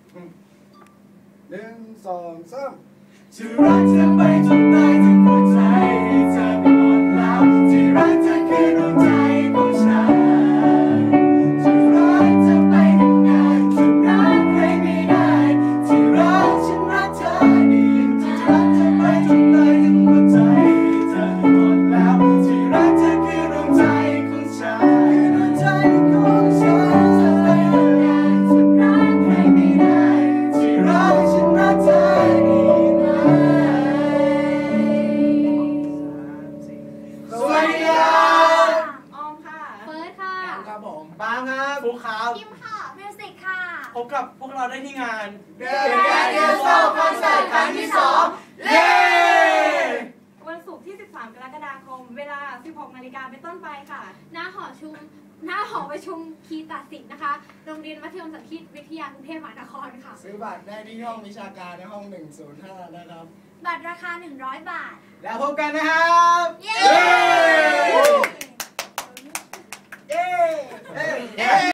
1 2 3 จะรักเธอไปจนตายทั้งหัวใจให้เธอไปหมดแล้วที่รักเธอคือดวงใจของฉันจะรักเธอไปนานๆจนรักใครไม่ได้ที่รักฉันรักเธอดีจะรักเธอไปจนตายทั้งหัวใจให้เธอไปหมดแล้วที่รักเธอคือดวงใจของฉันคือดวงใจของฉันจะไปนานๆจนรักใครไม่ได้ที่รักฉันรักเธอดีสวัสดีครับออมค่ะเฟิร์สค่ะครับผมปาล์มครับฟุกครับคิมค่ะมิวสิกค่ะพบกับพวกเราได้ที่งานเดอะแกรนด์เอสโซคอนเสิร์ตครั้งที่ 2เย้วันศุกร์ที่ 13 กรกฎาคม เวลา 16 นาฬิกาเป็นต้นไปค่ะหน้าหอประชุมคีตศิษย์นะคะ โรงเรียนมัธยมศึกษาวิทยากรุงเทพมหานครค่ะซื้อบัตรได้ที่ห้องวิชาการในห้อง105นะครับบัตรราคา100 บาทแล้วพบกันนะครับเย้